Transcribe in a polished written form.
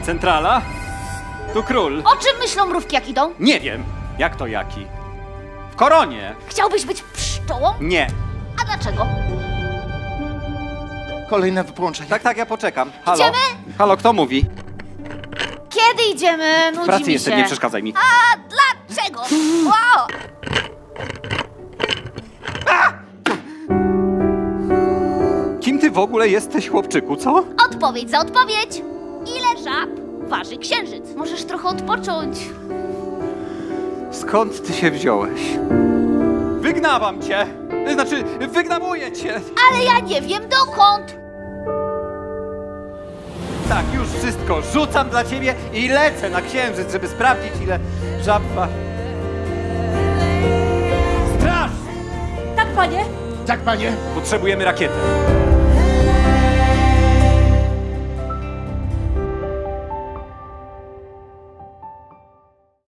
Centrala? Tu król. O czym myślą mrówki, jak idą? Nie wiem. Jak to jaki? W koronie. Chciałbyś być pszczołą? Nie. A dlaczego? Kolejne wyłączenie. Tak, ja poczekam. Halo? Idziemy? Halo, kto mówi? Kiedy idziemy? Nudzi W pracy mi jestem, się. nie przeszkadzaj mi. A dlaczego? Wow! Kim ty w ogóle jesteś, chłopczyku, co? Odpowiedź za odpowiedź. Ile żab waży księżyc? Możesz trochę odpocząć. Skąd ty się wziąłeś? Wygnawam cię! Znaczy, wygnawuję cię! Ale ja nie wiem dokąd. Tak, już wszystko. Rzucam dla ciebie i lecę na księżyc, żeby sprawdzić, ile żab Straż! Tak, panie. Tak, panie. Potrzebujemy rakiety.